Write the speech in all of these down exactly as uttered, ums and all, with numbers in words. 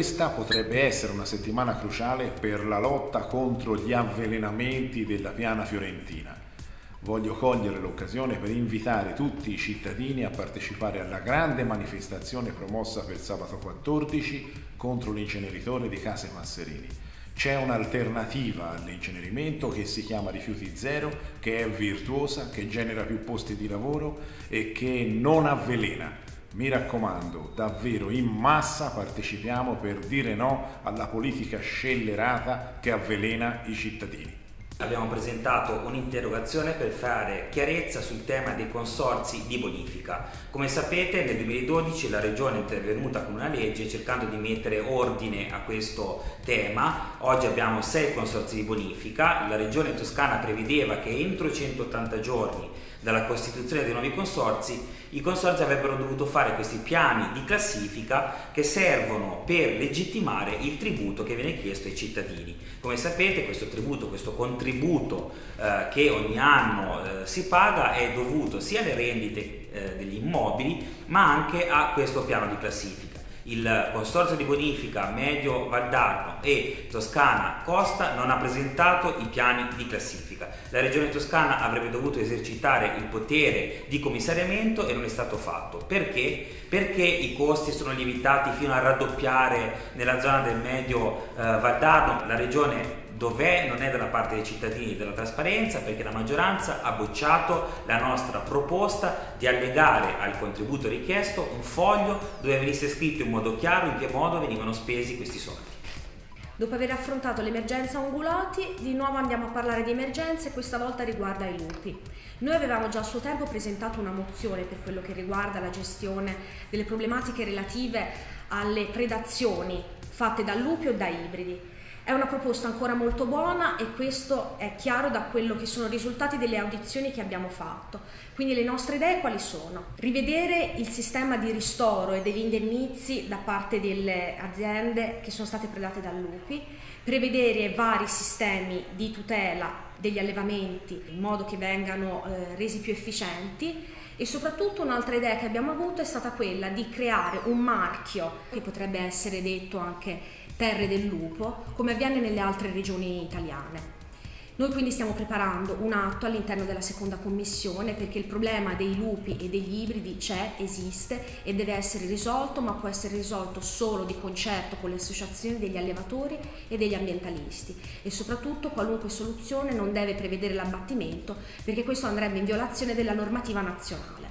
questa potrebbe essere una settimana cruciale per la lotta contro gli avvelenamenti della piana fiorentina. Voglio cogliere l'occasione per invitare tutti i cittadini a partecipare alla grande manifestazione promossa per sabato quattordici contro l'inceneritore di Case Masserini. C'è un'alternativa all'incenerimento che si chiama Rifiuti Zero, che è virtuosa, che genera più posti di lavoro e che non avvelena. Mi raccomando, davvero in massa partecipiamo per dire no alla politica scellerata che avvelena i cittadini. Abbiamo presentato un'interrogazione per fare chiarezza sul tema dei consorzi di bonifica. Come sapete, nel duemiladodici la Regione è intervenuta con una legge cercando di mettere ordine a questo tema. Oggi abbiamo sei consorzi di bonifica. La Regione Toscana prevedeva che entro centottanta giorni dalla costituzione dei nuovi consorzi i consorzi avrebbero dovuto fare questi piani di classifica che servono per legittimare il tributo che viene chiesto ai cittadini. Come sapete, questo tributo, questo contributo eh, che ogni anno eh, si paga è dovuto sia alle rendite eh, degli immobili ma anche a questo piano di classifica. Il consorzio di bonifica Medio Valdarno e Toscana Costa non ha presentato i piani di classifica. La Regione Toscana avrebbe dovuto esercitare il potere di commissariamento e non è stato fatto. Perché? Perché i costi sono lievitati fino a raddoppiare nella zona del Medio eh, Valdarno. La Regione dov'è? Non è dalla parte dei cittadini della trasparenza, perché la maggioranza ha bocciato la nostra proposta di allegare al contributo richiesto un foglio dove venisse scritto in modo chiaro in che modo venivano spesi questi soldi. Dopo aver affrontato l'emergenza ungulati, di nuovo andiamo a parlare di emergenze, questa volta riguarda i lupi. Noi avevamo già a suo tempo presentato una mozione per quello che riguarda la gestione delle problematiche relative alle predazioni fatte da lupi o da ibridi. È una proposta ancora molto buona e questo è chiaro da quello che sono i risultati delle audizioni che abbiamo fatto. Quindi le nostre idee quali sono? Rivedere il sistema di ristoro e degli indennizzi da parte delle aziende che sono state predate da lupi, prevedere vari sistemi di tutela degli allevamenti in modo che vengano eh, resi più efficienti. E soprattutto un'altra idea che abbiamo avuto è stata quella di creare un marchio che potrebbe essere detto anche Terre del Lupo, come avviene nelle altre regioni italiane. Noi quindi stiamo preparando un atto all'interno della seconda commissione perché il problema dei lupi e degli ibridi c'è, esiste e deve essere risolto, ma può essere risolto solo di concerto con le associazioni degli allevatori e degli ambientalisti e soprattutto qualunque soluzione non deve prevedere l'abbattimento perché questo andrebbe in violazione della normativa nazionale.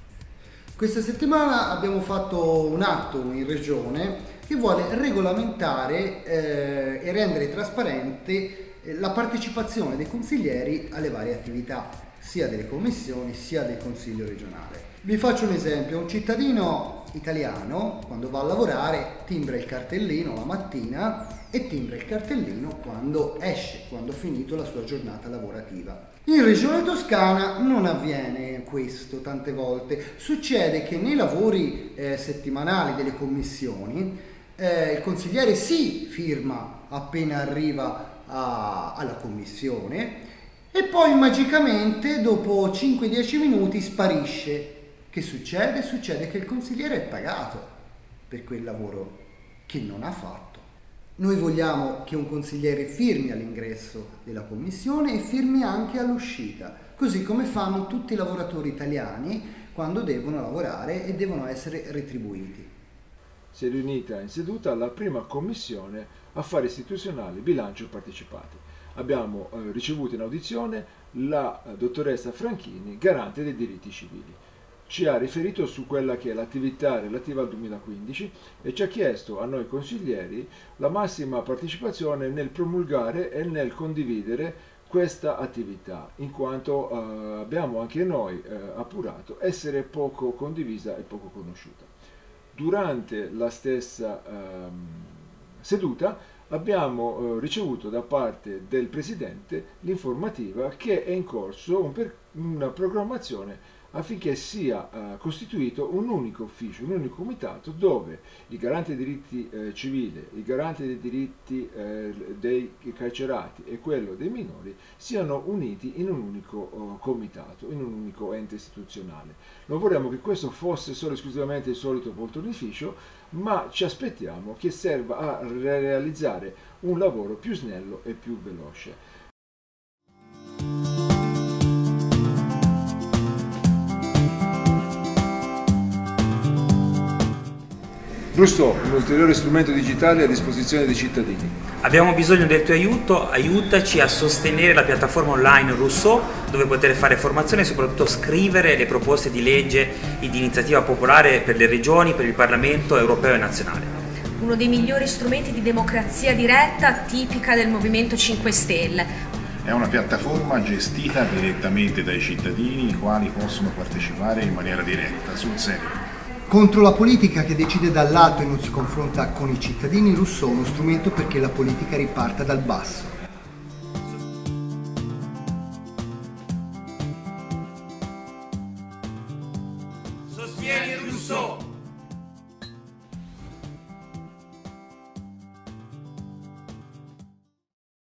Questa settimana abbiamo fatto un atto in regione che vuole regolamentare eh, e rendere trasparente la partecipazione dei consiglieri alle varie attività, sia delle commissioni sia del Consiglio regionale. Vi faccio un esempio: un cittadino italiano quando va a lavorare timbra il cartellino la mattina e timbra il cartellino quando esce, quando ha finito la sua giornata lavorativa. In Regione Toscana non avviene questo tante volte, succede che nei lavori eh, settimanali delle commissioni eh, il consigliere sì firma appena arriva a, alla commissione e poi magicamente dopo cinque dieci minuti sparisce. Che succede? Succede che il consigliere è pagato per quel lavoro che non ha fatto. Noi vogliamo che un consigliere firmi all'ingresso della commissione e firmi anche all'uscita, così come fanno tutti i lavoratori italiani quando devono lavorare e devono essere retribuiti. Si è riunita in seduta la prima commissione affari istituzionali, bilancio partecipati. Abbiamo eh, ricevuto in audizione la eh, dottoressa Franchini, garante dei diritti civili. Ci ha riferito su quella che è l'attività relativa al duemilaquindici e ci ha chiesto a noi consiglieri la massima partecipazione nel promulgare e nel condividere questa attività, in quanto eh, abbiamo anche noi eh, appurato essere poco condivisa e poco conosciuta. Durante la stessa ehm, seduta abbiamo eh, ricevuto da parte del Presidente l'informativa che è in corso un per, una programmazione affinché sia eh, costituito un unico ufficio, un unico comitato dove il garante dei diritti eh, civili, il garante dei diritti eh, dei carcerati e quello dei minori siano uniti in un unico eh, comitato, in un unico ente istituzionale. Non vorremmo che questo fosse solo esclusivamente il solito poltronificio, ma ci aspettiamo che serva a realizzare un lavoro più snello e più veloce. Rousseau, un ulteriore strumento digitale a disposizione dei cittadini. Abbiamo bisogno del tuo aiuto, aiutaci a sostenere la piattaforma online Rousseau, dove poter fare formazione e soprattutto scrivere le proposte di legge e di iniziativa popolare per le regioni, per il Parlamento europeo e nazionale. Uno dei migliori strumenti di democrazia diretta tipica del Movimento cinque Stelle. È una piattaforma gestita direttamente dai cittadini, i quali possono partecipare in maniera diretta, sul serio. Contro la politica che decide dall'alto e non si confronta con i cittadini, Rousseau è uno strumento perché la politica riparta dal basso. Sostieni Rousseau!